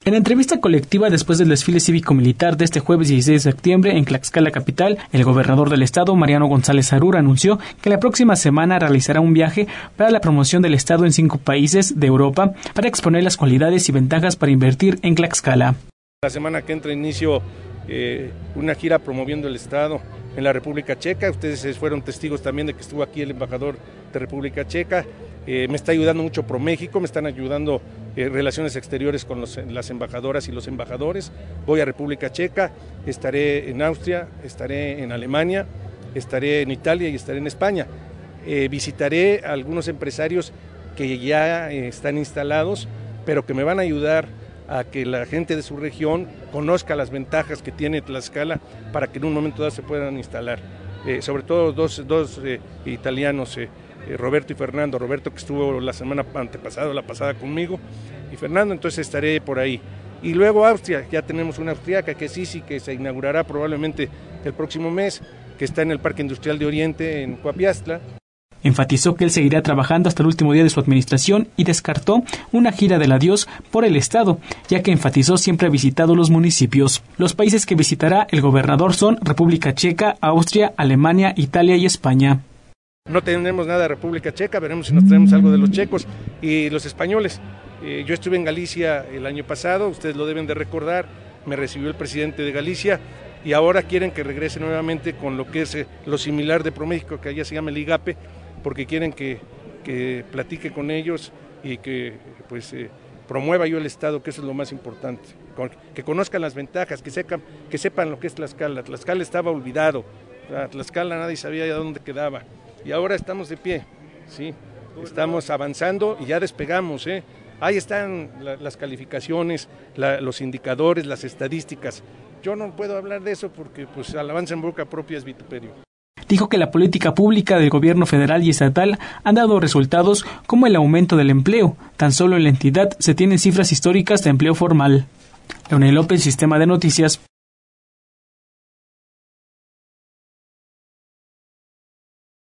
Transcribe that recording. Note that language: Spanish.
En entrevista colectiva después del desfile cívico-militar de este jueves 16 de septiembre en Tlaxcala capital, el gobernador del estado, Mariano González Arur, anunció que la próxima semana realizará un viaje para la promoción del estado en 5 países de Europa para exponer las cualidades y ventajas para invertir en Tlaxcala. La semana que entra inicio una gira promoviendo el estado en la República Checa. Ustedes fueron testigos también de que estuvo aquí el embajador de República Checa. Me está ayudando mucho ProMéxico, me están ayudando Relaciones Exteriores con las embajadoras y los embajadores. Voy a República Checa, estaré en Austria, estaré en Alemania, estaré en Italia y estaré en España. Visitaré a algunos empresarios que ya están instalados, pero que me van a ayudar a que la gente de su región conozca las ventajas que tiene Tlaxcala para que en un momento dado se puedan instalar. Sobre todo dos italianos, Roberto y Fernando. Roberto, que estuvo la semana antepasada, la pasada conmigo, y Fernando, entonces estaré por ahí. Y luego Austria, ya tenemos una austriaca que sí, que se inaugurará probablemente el próximo mes, que está en el Parque Industrial de Oriente en Coapiastla. Enfatizó que él seguirá trabajando hasta el último día de su administración y descartó una gira del adiós por el estado, ya que enfatizó siempre ha visitado los municipios. Los países que visitará el gobernador son República Checa, Austria, Alemania, Italia y España. No tenemos nada de República Checa, veremos si nos traemos algo de los checos y los españoles. Yo estuve en Galicia el año pasado, ustedes lo deben de recordar, me recibió el presidente de Galicia y ahora quieren que regrese nuevamente con lo que es lo similar de ProMéxico, que allá se llama el IGAPE, porque quieren que platique con ellos y que promueva yo el estado, que eso es lo más importante, que conozcan las ventajas, que sepan lo que es Tlaxcala. Tlaxcala estaba olvidado, Tlaxcala nadie sabía ya dónde quedaba y ahora estamos de pie, ¿sí? Estamos avanzando y ya despegamos, Ahí están las calificaciones, los indicadores, las estadísticas. Yo no puedo hablar de eso porque alabanza en boca propia es vituperio. Dijo que la política pública del gobierno federal y estatal han dado resultados como el aumento del empleo. Tan solo en la entidad se tienen cifras históricas de empleo formal. Leonel López, Sistema de Noticias.